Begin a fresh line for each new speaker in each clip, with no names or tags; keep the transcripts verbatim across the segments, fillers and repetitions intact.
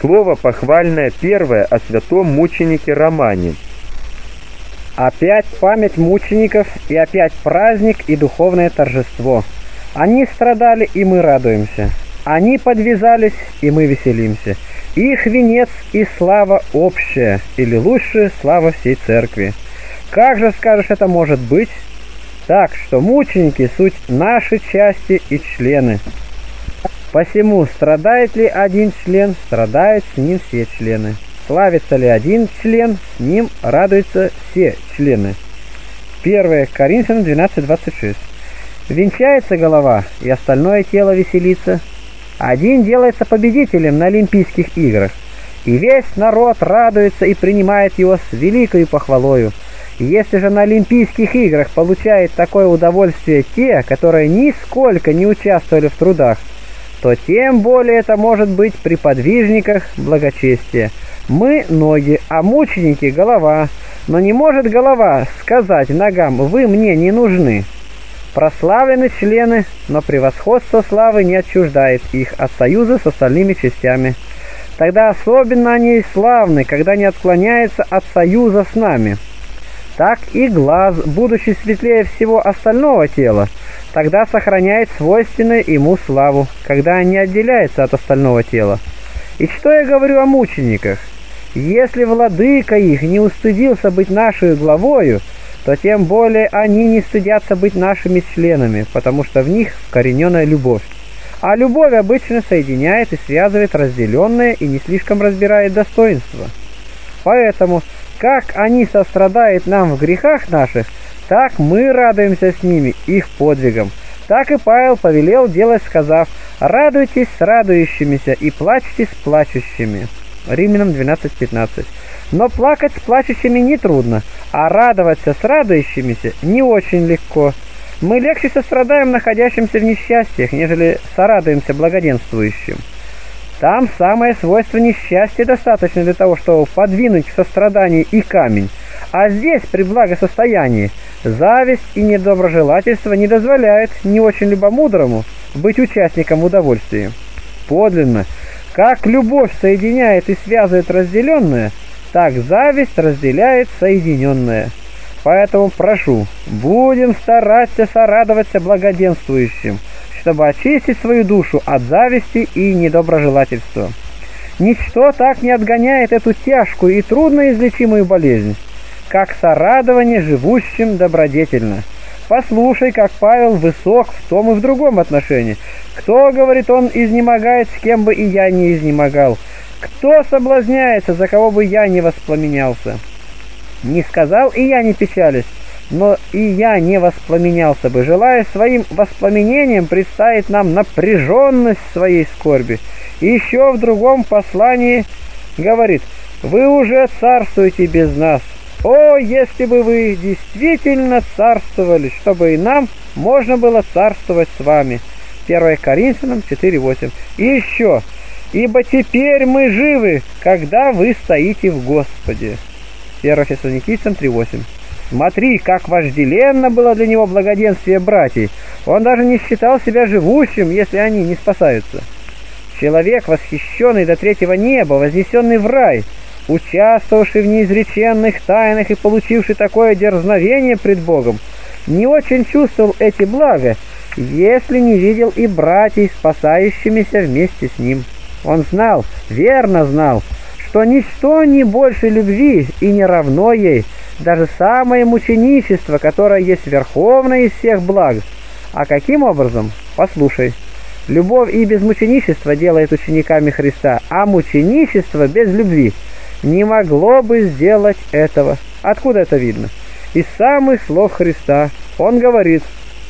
Слово похвальное первое о святом мученике Романе.
Опять память мучеников, и опять праздник и духовное торжество. Они страдали, и мы радуемся. Они подвязались, и мы веселимся. Их венец и слава общая, или лучшая слава всей церкви. Как же, скажешь, это может быть? Так, что мученики – суть наши части и члены. Посему, страдает ли один член, страдают с ним все члены. Славится ли один член, с ним радуются все члены. первое Коринфянам двенадцать двадцать шесть. Венчается голова, и остальное тело веселится. Один делается победителем на Олимпийских играх, и весь народ радуется и принимает его с великою похвалою. Если же на Олимпийских играх получает такое удовольствие те, которые нисколько не участвовали в трудах, то тем более это может быть при подвижниках благочестия. Мы – ноги, а мученики – голова. Но не может голова сказать ногам: «Вы мне не нужны». Прославлены члены, но превосходство славы не отчуждает их от союза с остальными частями. Тогда особенно они славны, когда не отклоняются от союза с нами. Так и глаз, будучи светлее всего остального тела, тогда сохраняет свойственную ему славу, когда не отделяется от остального тела. И что я говорю о мучениках? Если владыка их не устыдился быть нашей главою, то тем более они не стыдятся быть нашими членами, потому что в них вкорененная любовь. А любовь обычно соединяет и связывает разделенное и не слишком разбирает достоинства. Поэтому, как они сострадают нам в грехах наших, так мы радуемся с ними их подвигом. Так и Павел повелел делать, сказав: «Радуйтесь с радующимися и плачьте с плачущими». Римлянам двенадцать пятнадцать. Но плакать с плачущими нетрудно, а радоваться с радующимися не очень легко. Мы легче сострадаем находящимся в несчастьях, нежели сорадуемся благоденствующим. Там самое свойство несчастья достаточно для того, чтобы подвинуть к состраданию и камень. А здесь, при благосостоянии, зависть и недоброжелательство не дозволяют не очень любомудрому быть участником в удовольствии. Подлинно, как любовь соединяет и связывает разделенное, так зависть разделяет соединенное. Поэтому прошу, будем стараться сорадоваться благоденствующим, чтобы очистить свою душу от зависти и недоброжелательства. Ничто так не отгоняет эту тяжкую и трудноизлечимую болезнь, как сорадование живущим добродетельно. Послушай, как Павел высок в том и в другом отношении. Кто, говорит он, изнемогает, с кем бы и я не изнемогал? Кто соблазняется, за кого бы я не воспламенялся? Не сказал и я не печались, но и я не воспламенялся бы, желая своим воспламенением представить нам напряженность своей скорби. И еще в другом послании говорит: «Вы уже царствуете без нас. О, если бы вы действительно царствовали, чтобы и нам можно было царствовать с вами». первое Коринфянам четыре восемь. И еще: «Ибо теперь мы живы, когда вы стоите в Господе». первое Фессалоникийцам три восемь. Смотри, как вожделенно было для него благоденствие братьев. Он даже не считал себя живущим, если они не спасаются. Человек, восхищенный до третьего неба, вознесенный в рай, участвовавший в неизреченных тайнах и получивший такое дерзновение пред Богом, не очень чувствовал эти блага, если не видел и братьев, спасающимися вместе с ним. Он знал, верно знал, что ничто не больше любви и не равно ей, даже самое мученичество, которое есть верховное из всех благ. А каким образом? Послушай. Любовь и без мученичества делает учениками Христа, а мученичество без любви не могло бы сделать этого. Откуда это видно? Из самых слов Христа. Он говорит: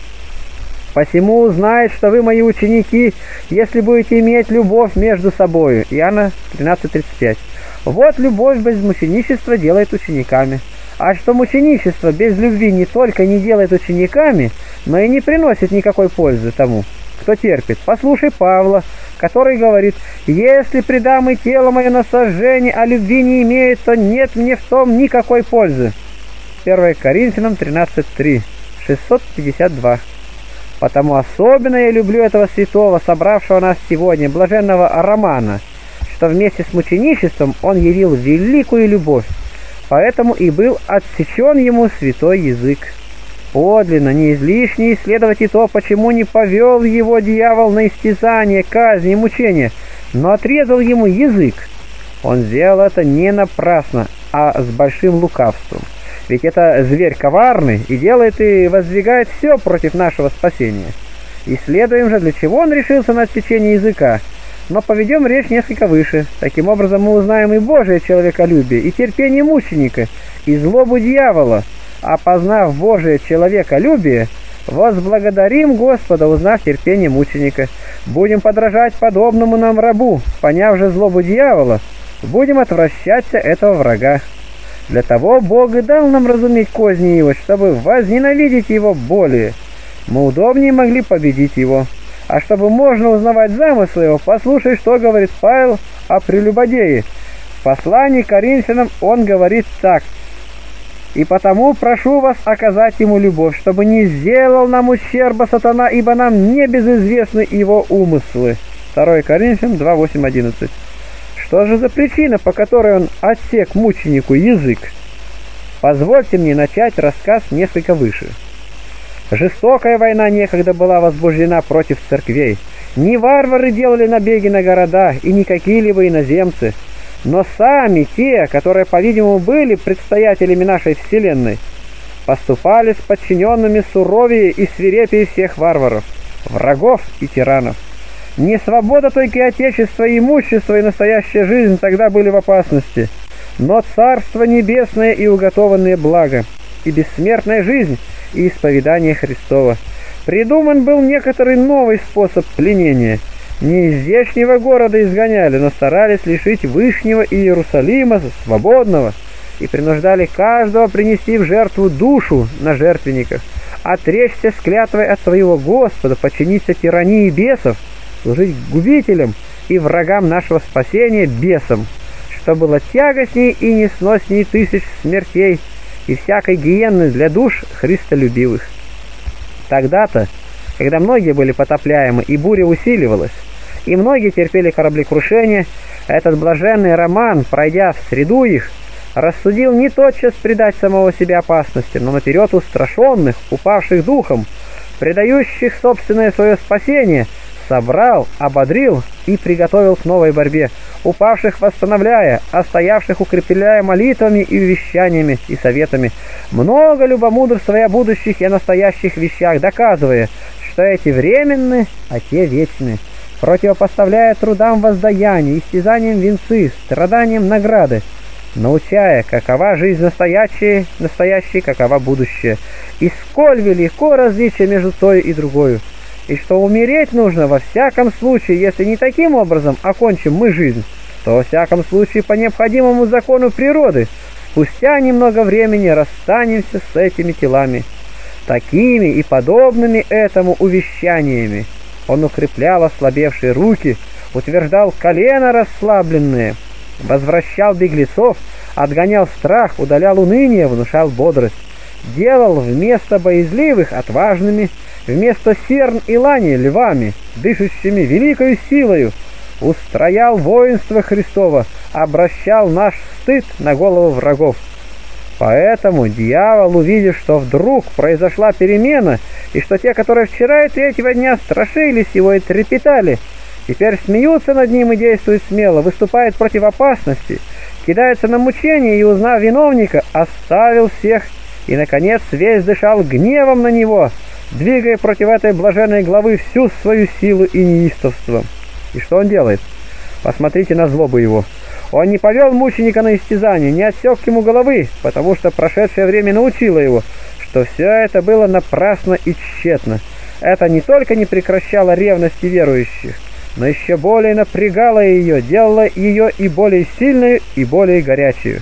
«Посему узнает, что вы мои ученики, если будете иметь любовь между собою». Иоанна тринадцать тридцать пять. Вот любовь без мученичества делает учениками. А что мученичество без любви не только не делает учениками, но и не приносит никакой пользы тому, кто терпит. Послушай Павла, который говорит: «Если предам и тело мое на сожжение, а любви не имеет, то нет мне в том никакой пользы». первое Коринфянам тринадцать три, шестьсот пятьдесят два. Потому особенно я люблю этого святого, собравшего нас сегодня, блаженного Романа, что вместе с мученичеством он явил великую любовь, поэтому и был отсечен ему святой язык. Подлинно не излишне исследовать и то, почему не повел его дьявол на истязание, казнь и мучения, но отрезал ему язык. Он сделал это не напрасно, а с большим лукавством. Ведь это зверь коварный и делает и воздвигает все против нашего спасения. Исследуем же, для чего он решился на отсечение языка, но поведем речь несколько выше. Таким образом мы узнаем и Божие человеколюбие, и терпение мученика, и злобу дьявола. А познав Божие человеколюбие, возблагодарим Господа, узнав терпение мученика. Будем подражать подобному нам рабу, поняв же злобу дьявола, будем отвращаться этого врага. Для того Бог и дал нам разуметь козни его, чтобы возненавидеть его более. Мы удобнее могли победить его. А чтобы можно узнавать замыслы его, послушай, что говорит Павел о прелюбодее. В послании к Коринфянам он говорит так: «И потому прошу вас оказать ему любовь, чтобы не сделал нам ущерба сатана, ибо нам не безызвестны его умыслы». второе Коринфянам два, восемь, одиннадцать. Что же за причина, по которой он отсек мученику язык? Позвольте мне начать рассказ несколько выше. Жестокая война некогда была возбуждена против церквей. Не варвары делали набеги на города и не какие-либо иноземцы, но сами те, которые, по-видимому, были предстоятелями нашей вселенной, поступали с подчиненными суровее и свирепее всех варваров, врагов и тиранов. Не свобода только и отечество, и имущество, и настоящая жизнь тогда были в опасности, но Царство Небесное и уготованные блага, и бессмертная жизнь, и исповедание Христова. Придуман был некоторый новый способ пленения. Не из здешнего города изгоняли, но старались лишить Вышнего Иерусалима свободного, и принуждали каждого принести в жертву душу на жертвенниках, отречься с клятвой от своего Господа, подчиниться тирании бесов, служить губителям и врагам нашего спасения бесам, что было тягостней и несносней тысяч смертей и всякой гиенны для душ христолюбивых. Тогда-то, когда многие были потопляемы и буря усиливалась, и многие терпели кораблекрушение, этот блаженный Роман, пройдя в среду их, рассудил не тотчас предать самого себя опасности, но наперед устрашенных, упавших духом, предающих собственное свое спасение, собрал, ободрил и приготовил к новой борьбе, упавших восстановляя, а стоявших укрепляя молитвами и увещаниями и советами, много любомудрствуя о будущих и о настоящих вещах, доказывая, что эти временны, а те вечны, противопоставляя трудам воздаяние, истязаниям венцы, страданиям награды, научая, какова жизнь настоящая, настоящая, какова будущая, и сколь велико различие между той и другою, и что умереть нужно во всяком случае, если не таким образом окончим мы жизнь, то во всяком случае по необходимому закону природы, спустя немного времени расстанемся с этими телами. Такими и подобными этому увещаниями он укреплял ослабевшие руки, утверждал колено расслабленные, возвращал беглецов, отгонял страх, удалял уныние, внушал бодрость, делал вместо боязливых отважными, вместо серн и лани львами, дышащими великою силою, устроял воинство Христово, обращал наш стыд на голову врагов. Поэтому дьявол, увидев, что вдруг произошла перемена, и что те, которые вчера и третьего дня страшились его и трепетали, теперь смеются над ним и действуют смело, выступает против опасности, кидается на мучение и, узнав виновника, оставил всех и, наконец, весь дышал гневом на него, двигая против этой блаженной главы всю свою силу и неистовство. И что он делает? Посмотрите на злобу его. Он не повел мученика на истязание, не отсек ему головы, потому что прошедшее время научило его, что все это было напрасно и тщетно. Это не только не прекращало ревности верующих, но еще более напрягало ее, делало ее и более сильную, и более горячую.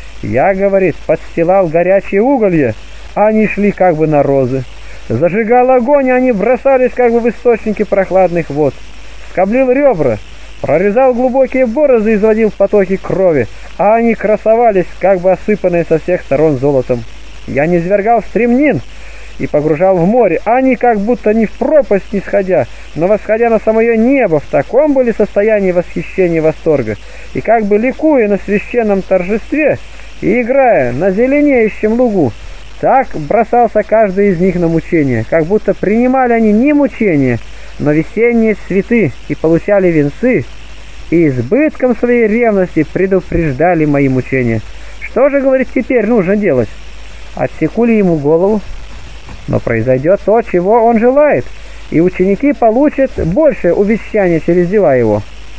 Я, говорит, подстилал горячие уголья, а они шли как бы на розы. Зажигал огонь, а они бросались как бы в источники прохладных вод. Скоблил ребра, прорезал глубокие борозды и изводил потоки крови, а они красовались, как бы осыпанные со всех сторон золотом. Я низвергал стремнин и погружал в море. Они как будто не в пропасть не сходя, но восходя на самое небо, в таком были состоянии восхищения и восторга, и как бы ликуя на священном торжестве и играя на зеленеющем лугу, так бросался каждый из них на мучение, как будто принимали они не мучения, но весенние цветы и получали венцы, и избытком своей ревности предупреждали мои мучения. Что же, говорит, теперь нужно делать? Отсеку ли ему голову? Но произойдет то, чего он желает, и ученики получат большее увещание через дела его.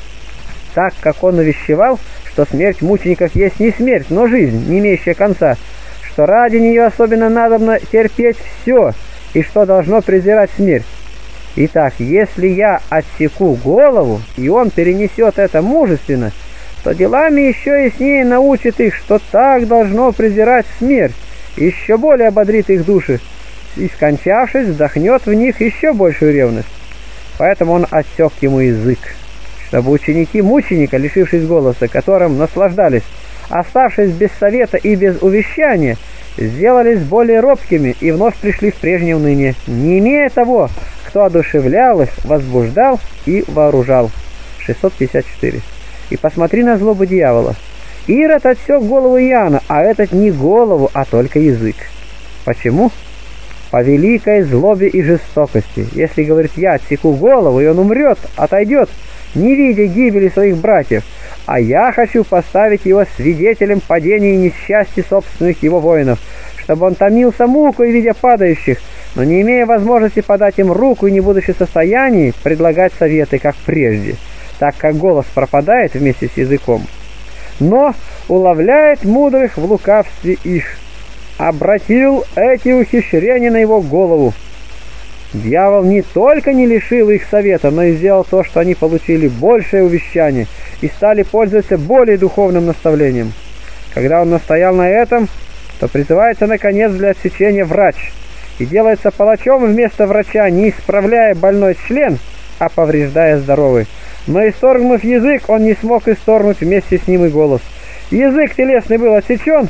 Так как он увещевал, что смерть мучеников есть не смерть, но жизнь, не имеющая конца, что ради нее особенно надобно терпеть все, и что должно презирать смерть. Итак, если я отсеку голову, и он перенесет это мужественно, то делами еще яснее научит их, что так должно презирать смерть, и еще более ободрит их души, и, скончавшись, вдохнет в них еще большую ревность. Поэтому он отсек ему язык, чтобы ученики мученика, лишившись голоса, которым наслаждались, оставшись без совета и без увещания, сделались более робкими и вновь пришли в прежнее уныние, не имея того, кто одушевлял их, возбуждал и вооружал. шестьсот пятьдесят четыре. И посмотри на злобу дьявола. Ирод отсек голову Иоанна, а этот не голову, а только язык. Почему? По великой злобе и жестокости. Если, говорит, я отсеку голову, и он умрет, отойдет, не видя гибели своих братьев, а я хочу поставить его свидетелем падения и несчастья собственных его воинов, чтобы он томился мукой, видя падающих, но не имея возможности подать им руку и не будучи в состоянии предлагать советы, как прежде, так как голос пропадает вместе с языком, но уловляет мудрых в лукавстве их, обратил эти ухищрения на его голову. Дьявол не только не лишил их совета, но и сделал то, что они получили большее увещание и стали пользоваться более духовным наставлением. Когда он настоял на этом, то призывается наконец для отсечения врач и делается палачом вместо врача, не исправляя больной член, а повреждая здоровый. Но исторгнув язык, он не смог исторгнуть вместе с ним и голос. Язык телесный был отсечен,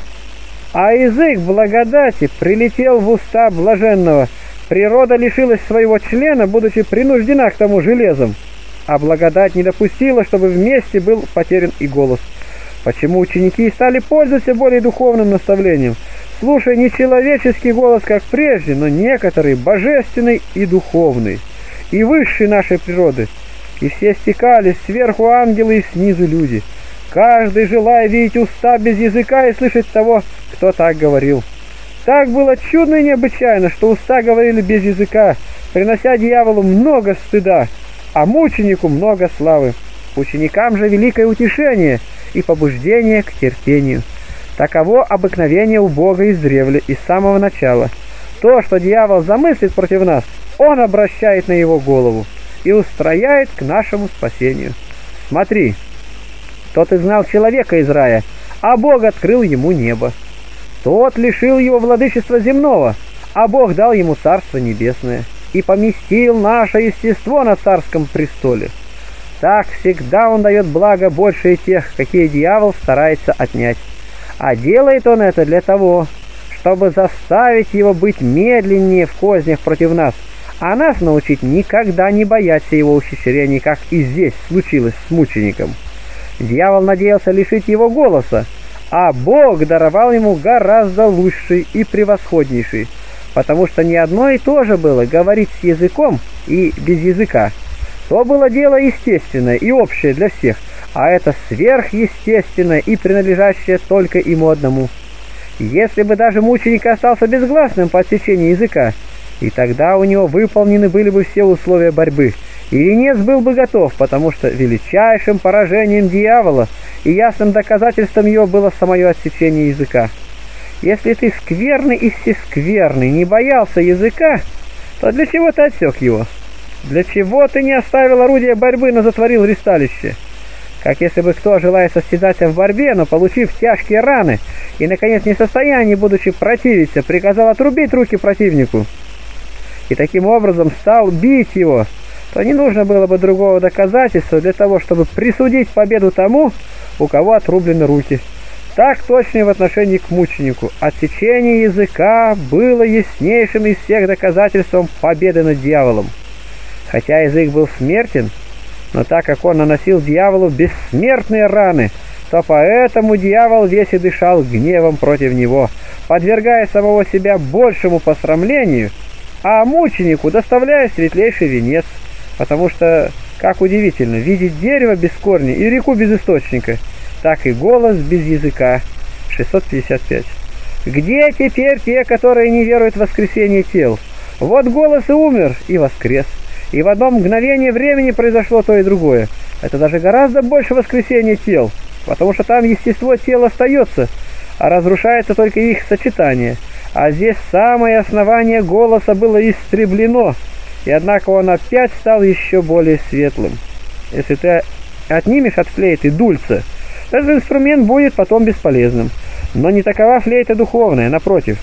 а язык благодати прилетел в уста блаженного. Природа лишилась своего члена, будучи принуждена к тому железом, а благодать не допустила, чтобы вместе был потерян и голос. Почему ученики стали пользоваться более духовным наставлением, слушая не человеческий голос, как прежде, но некоторый божественный и духовный, и высший нашей природы, и все стекались сверху ангелы и снизу люди, каждый желая видеть уста без языка и слышать того, кто так говорил. Так было чудно и необычайно, что уста говорили без языка, принося дьяволу много стыда, а мученику много славы. Ученикам же великое утешение и побуждение к терпению. Таково обыкновение у Бога издревле и с самого начала. То, что дьявол замыслит против нас, он обращает на его голову и устрояет к нашему спасению. Смотри, тот изгнал человека из рая, а Бог открыл ему небо. Тот лишил его владычества земного, а Бог дал ему царство небесное и поместил наше естество на царском престоле. Так всегда он дает благо больше тех, какие дьявол старается отнять. А делает он это для того, чтобы заставить его быть медленнее в кознях против нас, а нас научить никогда не бояться его ухищрений, как и здесь случилось с мучеником. Дьявол надеялся лишить его голоса, а Бог даровал ему гораздо лучший и превосходнейший, потому что не одно и то же было говорить с языком и без языка. То было дело естественное и общее для всех, а это сверхъестественное и принадлежащее только ему одному. Если бы даже мученик остался безгласным по отсечению языка, и тогда у него выполнены были бы все условия борьбы, и венец был бы готов, потому что величайшим поражением дьявола и ясным доказательством его было самое отсечение языка. Если ты скверный и всескверный не боялся языка, то для чего ты отсек его? Для чего ты не оставил орудия борьбы, но затворил ристалище? Как если бы кто, желая состязаться в борьбе, но получив тяжкие раны и, наконец, не в состоянии, будучи противиться, приказал отрубить руки противнику и таким образом стал бить его, то не нужно было бы другого доказательства для того, чтобы присудить победу тому, у кого отрублены руки. Так точно и в отношении к мученику. Отсечение языка было яснейшим из всех доказательством победы над дьяволом. Хотя язык был смертен, но так как он наносил дьяволу бессмертные раны, то поэтому дьявол весь и дышал гневом против него, подвергая самого себя большему посрамлению, а мученику доставляя светлейший венец, потому что, как удивительно, видеть дерево без корня и реку без источника, так и голос без языка. шестьсот пятьдесят пять. Где теперь те, которые не веруют в воскресение тел? Вот голос и умер, и воскрес. И в одно мгновение времени произошло то и другое. Это даже гораздо больше воскресения тел, потому что там естество тела остается, а разрушается только их сочетание. А здесь самое основание голоса было истреблено, и однако он опять стал еще более светлым. Если ты отнимешь от флейты дульца, этот инструмент будет потом бесполезным. Но не такова флейта духовная, напротив.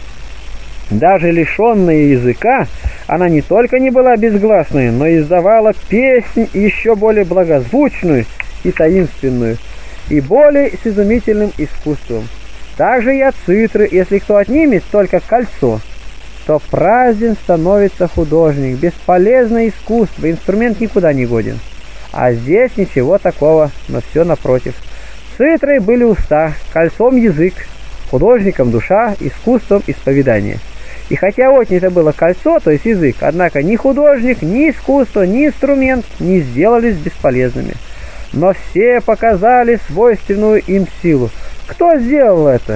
Даже лишенная языка, она не только не была безгласной, но издавала песнь еще более благозвучную и таинственную, и более с изумительным искусством. Также и от цитры, если кто отнимет только кольцо, то празден становится художник, бесполезное искусство, инструмент никуда не годен. А здесь ничего такого, но все напротив. Цитрой были уста, кольцом язык, художником душа, искусством исповедания. И хотя отнято было кольцо, то есть язык, однако ни художник, ни искусство, ни инструмент не сделались бесполезными. Но все показали свойственную им силу. Кто сделал это?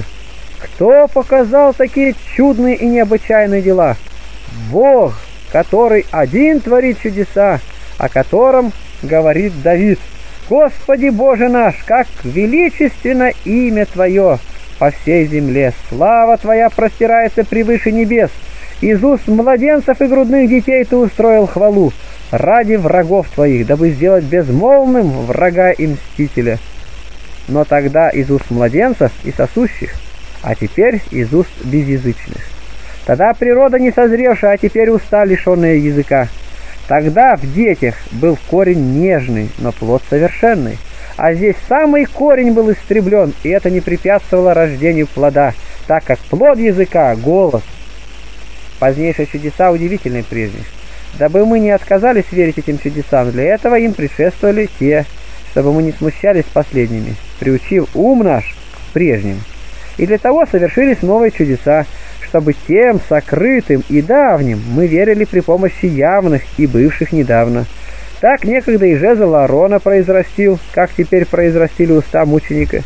Кто показал такие чудные и необычайные дела? Бог, который один творит чудеса, о котором говорит Давид: «Господи Боже наш, как величественно имя Твое по всей земле! Слава Твоя простирается превыше небес! Из уст младенцев и грудных детей Ты устроил хвалу ради врагов Твоих, дабы сделать безмолвным врага и мстителя». Но тогда из уст младенцев и сосущих, а теперь из уст безязычных. Тогда природа не созревшая, а теперь уста, лишенные языка. Тогда в детях был корень нежный, но плод совершенный. А здесь самый корень был истреблен, и это не препятствовало рождению плода, так как плод языка — голос. Позднейшие чудеса удивительны прежних. Дабы мы не отказались верить этим чудесам, для этого им предшествовали те, чтобы мы не смущались последними, приучив ум наш к прежним. И для того совершились новые чудеса, чтобы тем сокрытым и давним мы верили при помощи явных и бывших недавно. Так некогда и жезл Аарона произрастил, как теперь произрастили уста мученика.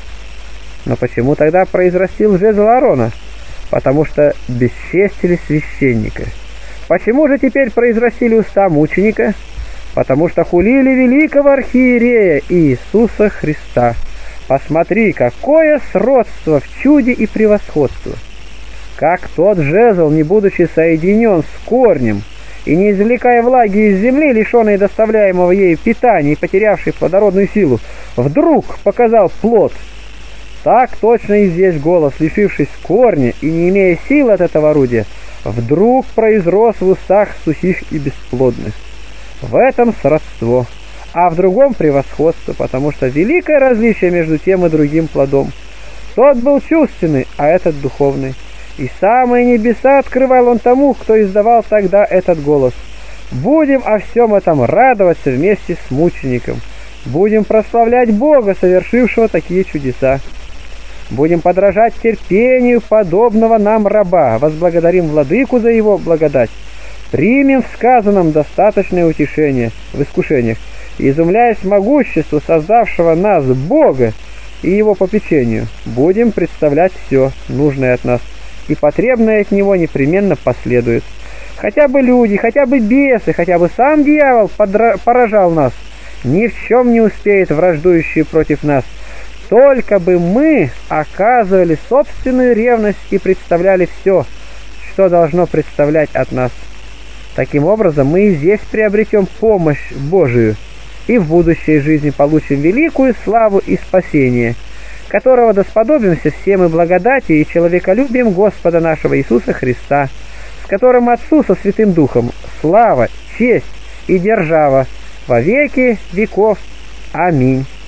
Но почему тогда произрастил жезл Аарона? Потому что бесчестили священника. Почему же теперь произрастили уста мученика? Потому что хулили великого архиерея Иисуса Христа. Посмотри, какое сродство в чуде и превосходство! Как тот жезл, не будучи соединен с корнем и не извлекая влаги из земли, лишенной доставляемого ею питания и потерявшей плодородную силу, вдруг показал плод, так точно и здесь голос, лишившись корня и не имея силы от этого орудия, вдруг произрос в устах сухих и бесплодных. В этом сродство, а в другом превосходство, потому что великое различие между тем и другим плодом. Тот был чувственный, а этот духовный. И самые небеса открывал он тому, кто издавал тогда этот голос. Будем о всем этом радоваться вместе с мучеником. Будем прославлять Бога, совершившего такие чудеса. Будем подражать терпению подобного нам раба. Возблагодарим Владыку за его благодать. Примем в сказанном достаточное утешение в искушениях, изумляясь могуществу создавшего нас Бога и его попечению. Будем представлять все нужное от нас, и потребное от него непременно последует. Хотя бы люди, хотя бы бесы, хотя бы сам дьявол подра- поражал нас, ни в чем не успеет враждующий против нас. Только бы мы оказывали собственную ревность и представляли все, что должно представлять от нас. Таким образом, мы и здесь приобретем помощь Божию, и в будущей жизни получим великую славу и спасение, которого досподобимся всем и благодати и человеколюбием Господа нашего Иисуса Христа, с которым Отцу со Святым Духом слава, честь и держава во веки веков. Аминь.